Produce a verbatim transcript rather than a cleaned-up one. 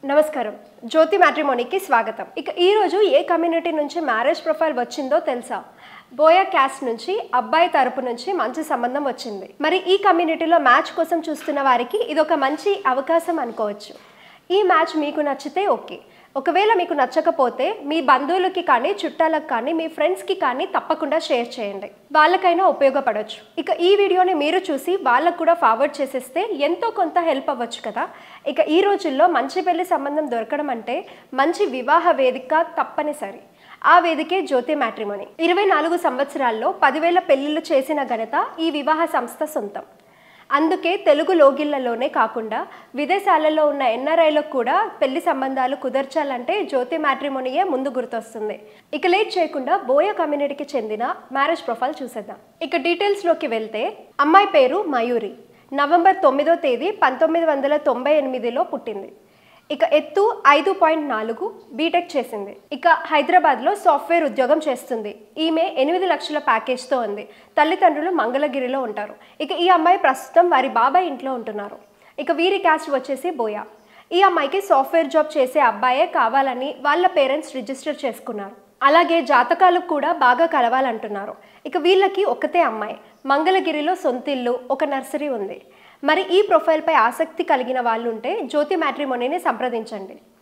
నమస్కారం జ్యోతి మ్యాట్రిమోనీకి స్వాగతం. ఇక ఈ రోజు ఏ కమ్యూనిటీ నుంచి మ్యారేజ్ ప్రొఫైల్ వచ్చిందో తెలుసా? బోయా క్యాస్ట్ నుంచి అబ్బాయి తరపు నుంచి మంచి సంబంధం వచ్చింది. మరి ఈ కమ్యూనిటీలో మ్యాచ్ కోసం చూస్తున్న వారికి ఇదొక మంచి అవకాశం అనుకోవచ్చు. ఈ మ్యాచ్ మీకు నచ్చితే ఓకే, ఒకవేళ మీకు నచ్చకపోతే మీ బంధువులకి కానీ చుట్టాలకు కానీ మీ ఫ్రెండ్స్కి కానీ తప్పకుండా షేర్ చేయండి, వాళ్ళకైనా ఉపయోగపడవచ్చు. ఇక ఈ వీడియోని మీరు చూసి వాళ్ళకు కూడా ఫార్వర్డ్ చేసేస్తే ఎంతో కొంత హెల్ప్ అవ్వచ్చు కదా. ఇక ఈ రోజుల్లో మంచి పెళ్లి సంబంధం దొరకడం అంటే మంచి వివాహ వేదిక తప్పనిసరి. ఆ వేదికే జ్యోతి మ్యాట్రిమోనీ. ఇరవై నాలుగు సంవత్సరాల్లో పదివేల పెళ్లిళ్ళు చేసిన ఘనత ఈ వివాహ సంస్థ సొంతం. అందుకే తెలుగు లోగిళ్లలోనే కాకుండా విదేశాలలో ఉన్న ఎన్ఆర్ఐలకు కూడా పెళ్లి సంబంధాలు కుదర్చాలంటే జ్యోతి మ్యాట్రిమోనీయే ముందు గుర్తొస్తుంది. ఇక లేట్ చేయకుండా బోయా కమ్యూనిటీకి చెందిన మ్యారేజ్ ప్రొఫైల్ చూసేద్దాం. ఇక డీటెయిల్స్లోకి వెళ్తే అమ్మాయి పేరు మయూరి. నవంబర్ తొమ్మిదో తేదీ పంతొమ్మిది వందల తొంభై ఎనిమిదిలో పుట్టింది. ఇక ఎత్తు ఐదు పాయింట్ నాలుగు, బీటెక్ చేసింది. ఇక హైదరాబాద్లో సాఫ్ట్వేర్ ఉద్యోగం చేస్తుంది. ఈమె ఎనిమిది లక్షల ప్యాకేజ్తో ఉంది. తల్లిదండ్రులు మంగళగిరిలో ఉంటారు. ఇక ఈ అమ్మాయి ప్రస్తుతం వారి బాబాయ్ ఇంట్లో ఉంటున్నారు. ఇక వీరి క్యాస్ట్ వచ్చేసి బోయా. ఈ అమ్మాయికి సాఫ్ట్వేర్ జాబ్ చేసే అబ్బాయే కావాలని వాళ్ళ పేరెంట్స్ రిజిస్టర్ చేసుకున్నారు. అలాగే జాతకాలు కూడా బాగా కలవాలంటున్నారు. ఇక వీళ్ళకి ఒకతే అమ్మాయి, మంగళగిరిలో సొంతిల్లు, ఒక నర్సరీ ఉంది. మరి ఈ ప్రొఫైల్పై ఆసక్తి కలిగిన వాళ్ళు ఉంటే జ్యోతి మ్యాట్రిమోనీని సంప్రదించండి.